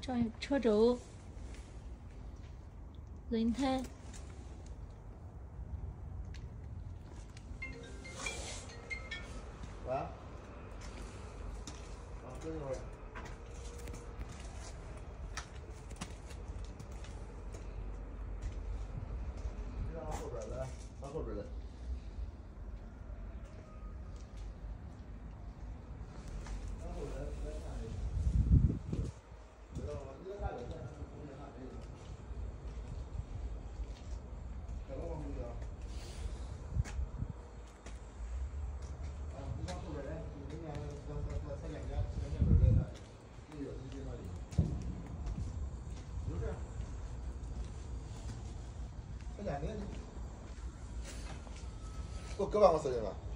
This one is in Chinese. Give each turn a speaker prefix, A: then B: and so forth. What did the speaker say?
A: 车轴、轮胎。
B: 喂？啊，等一会儿。让后边来，到后边来。到后边来看一下。知道吗？你在哪个店？空间哪可以？在老王空调。啊，你往后边来，你那边在前边来看，你有你哪里？就是。在哪里？给我搁办公室去了。